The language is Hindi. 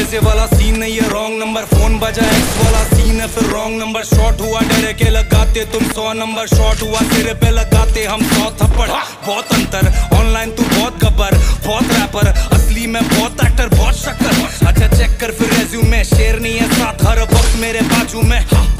डीजे वाला सीन नहीं है, रॉन्ग नंबर। फोन बजा एक्स वाला सीन है, फिर रॉन्ग नंबर। शॉट हुआ डरे के लगाते तुम 100 नंबर, शॉट हुआ तेरे पे लगाते हम 100 थप्पड़। बहुत अंतर, ऑनलाइन तू बहुत गब्बर, बहुत रैपर, असली में बहुत एक्टर, बहुत शक्कर। अच्छा चेक कर फिर रेज्यूमे, शेर नहीं है साथ हर वक्त मेरे बाजू में।